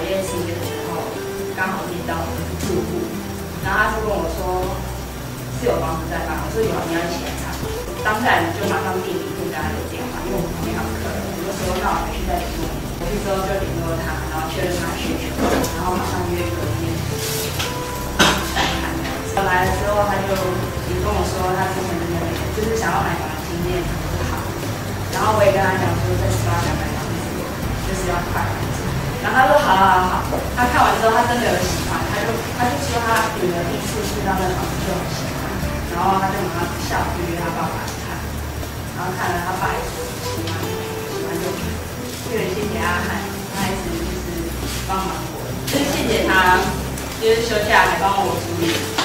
业清洁的时候，刚好遇到住户，然后他就跟我说是有房子在卖，我说有，你要一起来看。当下就马上订民户跟他留电话，因为我们旁边还有客人，我就说那我回去再联络你。回去之后就联络他，然后确认他的需求，然后马上约隔天再看。来了之后，他就也跟我说他之前的那个就是想要买房的经验不好，然后我也跟他讲说在18想买房子就是要快。然后他说好好好，他看完之后他真的有喜欢，他就说他女儿第一次去到那房子就很喜欢，然后他就马上下午就约他爸爸来看，然后看了他爸也喜欢就买，就很谢谢阿海，他一直就是帮忙我，就是谢谢他，就是休假还帮我处理。